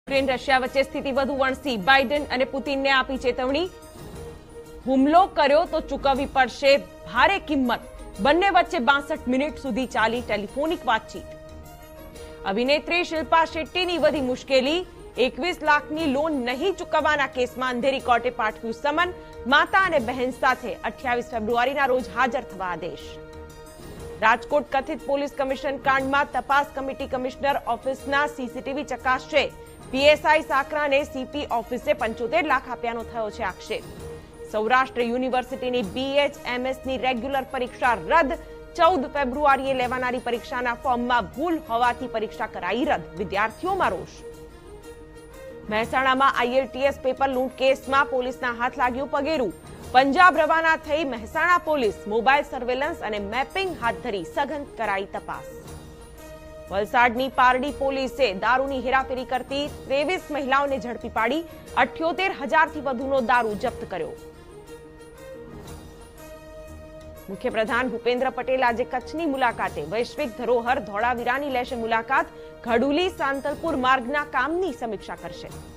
Ukraine Russia વચ્ચે સ્થિતિ વધુ વણસી, બાઇડન અને પુતિનને આપી ચેતવણી, હુમલો કર્યો તો ચૂકવવી પડશે ભારે કિંમત। બંને વચ્ચે 62 મિનિટ સુધી ચાલી ટેલિફોનિક વાતચીત। અભિનેત્રી શિલ્પા શેટ્ટીની વધી મુશ્કેલી, 21 લાખની લોન નહીં ચૂકવવાના કેસમાં અંધેરી કોર્ટે પાઠવ્યું સમન, માતા અને બહેન સાથે 28 ફેબ્રુઆરીના રોજ હાજર થવા આદેશ। રાજકોટ કથિત પોલીસ કમિશન કાંડમાં તપાસ કમિટી કમિશનર ઓફિસના સીસીટીવી ચકાસશે, પીએસઆઈ સાકરાને સીપી ઓફિસે 75 લાખ આપ્યાનો થયો છે આક્ષેપ। સૌરાષ્ટ્ર યુનિવર્સિટીની બીએચએમએસની રેગ્યુલર પરીક્ષા રદ, 14 ફેબ્રુઆરીએ લેવાનારી પરીક્ષાના ફોર્મમાં ભૂલ હોવાથી પરીક્ષા કરાઈ રદ, વિદ્યાર્થીઓમાં રોષ। મહેસાણામાં આઈએલટીએસ પેપર લૂંટ કેસમાં પોલીસના હાથ લાગ્યું પગેરું, પંજાબ રવાના થઈ મહેસાણા પોલીસ મોબાઈલ સર્વેલન્સ અને મેપિંગ હાથ ધરી સઘન કરાઈ તપાસ। વલસાડની પારડી પોલીસે દારૂની હેરાફેરી કરતી 23 મહિલાઓને ઝડપી પાડી, 78,000થી વધુનો દારૂ જપ્ત કર્યો। મુખ્યપ્રધાન ભૂપેન્દ્ર પટેલ આજે કચ્છની મુલાકાતે, વૈશ્વિક ધરોહર ધોળાવીરાની લેશે મુલાકાત, ઘડુલી સાંતલપુર માર્ગના કામની સમીક્ષા કરશે।